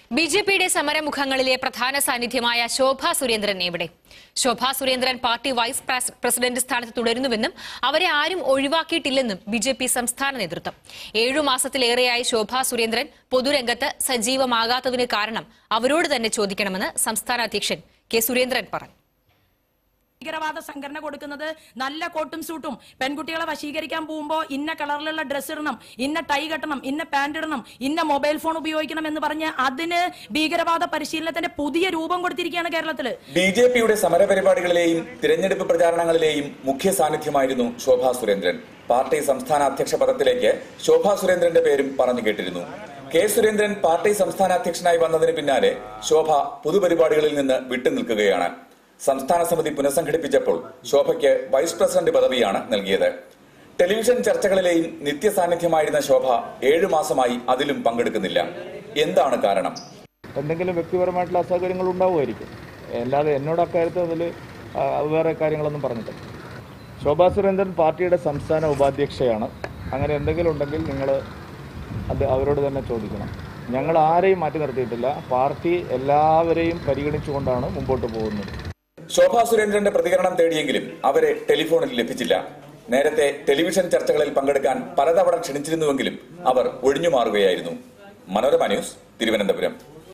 ബിജെപിയുടെ സമരമുഖങ്ങളിലെ പ്രധാന സാന്നിധ്യമായ ശോഭാ സുരേന്ദ്രൻ എവിടെ? Shobha Surendran party vice president സ്ഥാനത്ത് തുടരുന്നുവെന്നും അവരെ ആരും ഒഴിവാക്കിയിട്ടില്ലെന്നും ബിജെപി സംസ്ഥാന നേതൃത്വം. 7 മാസത്തിലേറെയായി ശോഭാ സുരേന്ദ്രൻ പൊതുരംഗത്ത് സജീവമാകാത്തതിന് കാരണം അവരോട് തന്നെ ചോദിക്കണമെന്ന് സംസ്ഥാന അധ്യക്ഷൻ കെ സുരേന്ദ്രൻ പറഞ്ഞു. ഭീകരവാദ സംഘടന കൊടുക്കുന്നത് നല്ല കോട്ടും സൂട്ടും. പെൺകുട്ടികളെ വശീകരിക്കാൻ പോകുമ്പോൾ ഇന്ന കളറിലുള്ള ഡ്രസ്സ് ഇടണം, ഇന്ന ടൈ കെട്ടണം, ഇന്ന പാന്റ് ഇടണം, ഇന്ന മൊബൈൽ ഫോൺ ഉപയോഗിക്കണം എന്ന് പറഞ്ഞ് അതിന് ഭീകരവാദ പരിശീലനത്തിന്റെ പുതിയ രൂപം കൊടുത്തിരിക്കുകയാണ് കേരളത്തില്. ബിജെപിയുടെ സമരപരിപാടികളിലെയും തിരഞ്ഞെടുപ്പ് പ്രചാരണങ്ങളിലെയും മുഖ്യ സാന്നിധ്യമായിരുന്നു ശോഭാ സുരേന്ദ്രൻ. പാർട്ടി സംസ്ഥാന അധ്യക്ഷ പദത്തിലേക്ക് ശോഭാ സുരേന്ദ്രന്റെ പേരും പറഞ്ഞു കേട്ടിരുന്നു. കെ സുരേന്ദ്രൻ പാർട്ടി സംസ്ഥാന അധ്യക്ഷനായി വന്നതിന് പിന്നാലെ ശോഭ പൊതുപരിപാടികളിൽ നിന്ന് വിട്ടുനിൽക്കുകയാണ്. സംസ്ഥാന സമിതി പുനഃസംഘടിപ്പിച്ചപ്പോൾ ശോഭയ്ക്ക് വൈസ് പ്രസിഡന്റ് പദവിയാണ് നൽകിയത്. ടെലിവിഷൻ ചർച്ചകളിലെയും നിത്യസാന്നിധ്യമായിരുന്ന ശോഭ 7 മാസമായി അതിലും പങ്കെടുക്കുന്നില്ല. എന്താണ് കാരണം? എന്തെങ്കിലും വ്യക്തിപരമായിട്ടുള്ള അസൗകര്യങ്ങൾ ഉണ്ടാവുമായിരിക്കും. അല്ലാതെ എന്നോട് അക്കാര്യത്തിൽ അതിൽ വേറെ കാര്യങ്ങളൊന്നും പറഞ്ഞിട്ടില്ല. ശോഭാ സുരേന്ദ്രൻ പാർട്ടിയുടെ സംസ്ഥാന ഉപാധ്യക്ഷയാണ്. അങ്ങനെ എന്തെങ്കിലും ഉണ്ടെങ്കിൽ നിങ്ങൾ അത് അവരോട് തന്നെ ചോദിക്കണം. ഞങ്ങൾ ആരെയും മാറ്റി നിർത്തിയിട്ടില്ല. പാർട്ടി എല്ലാവരെയും പരിഗണിച്ചുകൊണ്ടാണ് മുമ്പോട്ട് പോകുന്നത്. ശോഭാ സുരേന്ദ്രന്റെ പ്രതികരണം തേടിയെങ്കിലും അവരെ ടെലിഫോണിൽ ലഭിച്ചില്ല. നേരത്തെ ടെലിവിഷൻ ചർച്ചകളിൽ പങ്കെടുക്കാൻ പലതവണ ക്ഷണിച്ചിരുന്നുവെങ്കിലും അവർ ഒഴിഞ്ഞുമാറുകയായിരുന്നു. മനോരമ ന്യൂസ്, തിരുവനന്തപുരം.